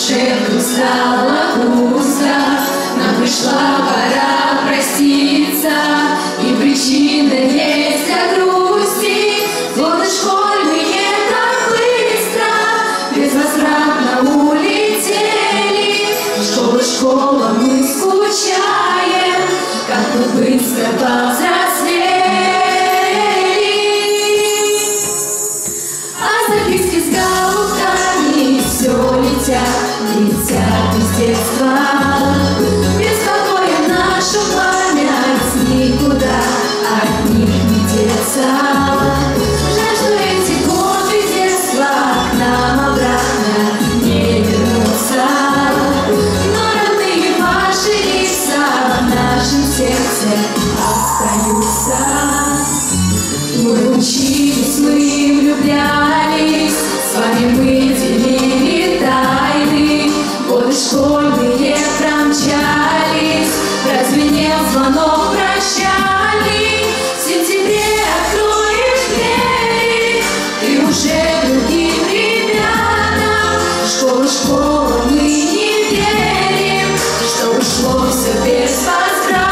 душе вдруг стало пусто, нам пришла пора проститься, и причина есть для грусти. Годы школьные так быстро, безвозвратно улетели. Школа, мы скучаем, как мы быстро повзрослели. А записки с галками все летят из детства. Беспокоим нашу память, никуда от них не деться. Жаль, что эти годы детства к нам обратно не вернутся. Но родные ваши лица в нашем сердце остаются. Мы учились, мы влюблялись, с вами мы делили тайны. Годы школьные промчались, разве не в звонок прощали? В сентябре откроешь двери, ты уже другим ребятам. Школа, мы не верим, что ушло все безвозвратно.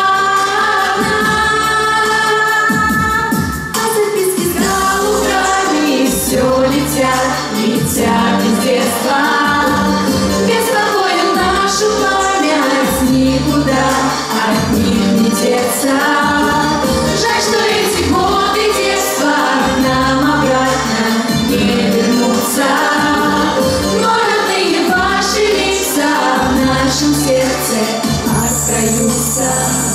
А записки с галками все летят из детства. Беспокоим нашу память, никуда от них не деться. Жаль, что эти годы детства к нам обратно не вернутся. Но родные ваши лица в нашем сердце остаются.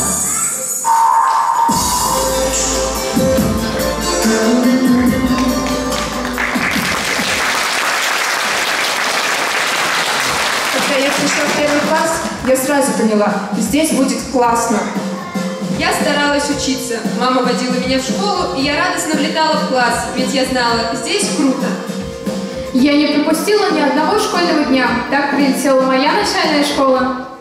Когда я пришла в первый класс, я сразу поняла, здесь будет классно. Я старалась учиться. Мама водила меня в школу, и я радостно влетала в класс, ведь я знала, здесь круто. Я не пропустила ни одного школьного дня. Так прилетела моя начальная школа.